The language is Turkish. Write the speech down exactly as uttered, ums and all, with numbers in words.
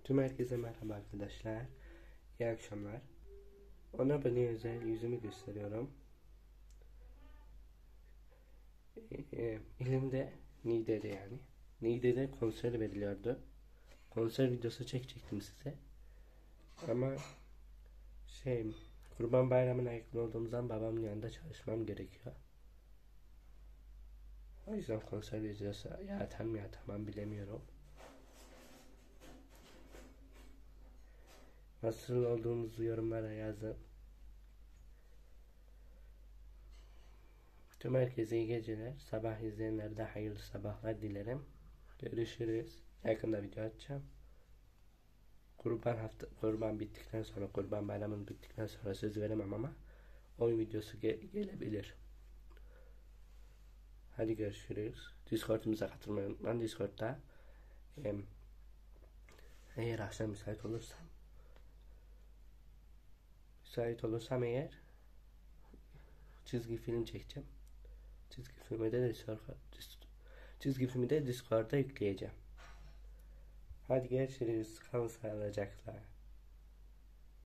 Tüm herkese merhaba arkadaşlar. İyi akşamlar. on abone özel yüzümü gösteriyorum. Ee, elimde Niğde'de yani. Niğde'de konser veriliyordu. Konser videosu çekecektim size. Ama şey Kurban Bayramı'na yakın olduğumuzdan babamın yanında çalışmam gerekiyor. O yüzden konser videosu ya atar mı atamam bilemiyorum. Nasıl olduğumuzu yorumlara yazın. Tüm herkese iyi geceler. Sabah izleyenlere de hayırlı sabahlar dilerim. Görüşürüz. Yakında video açacağım. Kurban hafta kurban bittikten sonra, kurban bayramının bittikten sonra söz veremem ama oyun videosu ge gelebilir. Hadi görüşürüz. Discord'umuza katılmayı unutmayın. Discord'da em, eğer akşam müsait olursam müsait olursam eğer çizgi film çekeceğim. Çizgi filmi de Discord, çizgi filmi de Discord'da yükleyeceğim. Hadi görüşürüz. Kalın sağlıcakla.